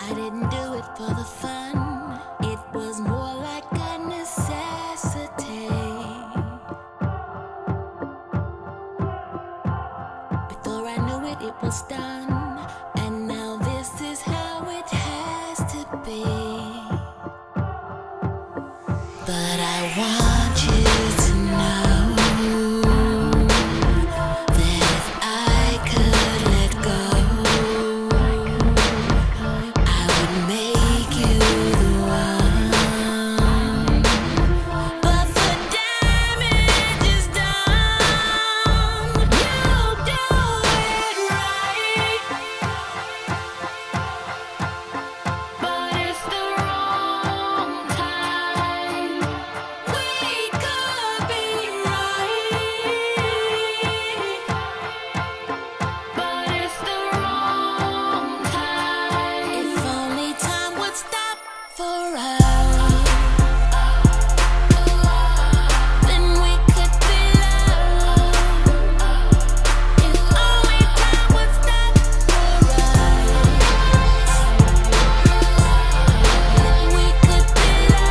I didn't do it for the fun, it was more like a necessity. Before I knew it, it was done, and now this is how it has to be. But I want you to know that if I could let go, I would make you the one. But the damage is done. You do it right, but it's the wrong time. We could be right, but it's the wrong time. If only time would stop for us, then we could be loved. If only time would stop for us, then we could be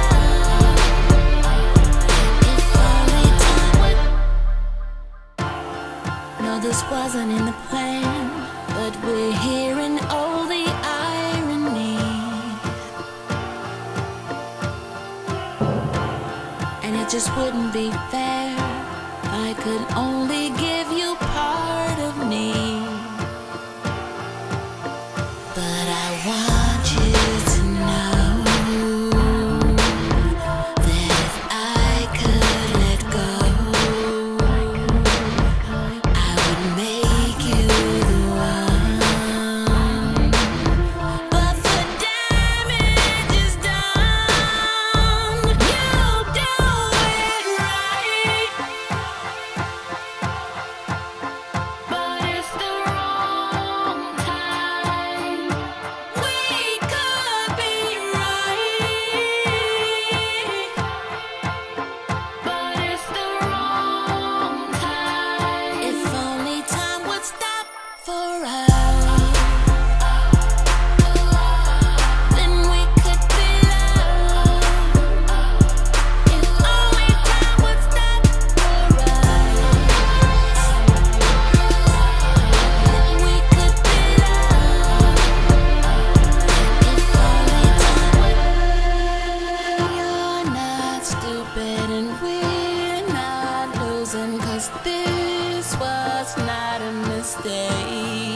loved. If only time would. No, this wasn't in the plan, but we're hearing all the irony. And it just wouldn't be fair. I could only give you part of me. But I want you to know that if I could let go, I would make you the one. But the damage is done. You do it right, but it's the wrong time. We could be right, but it's the wrong time. If only time would stop for us, then we could be loved. If only time would stop for us, then we could be loved. If only time would. You're not stupid and we're not losing, 'cause this was not a mistake.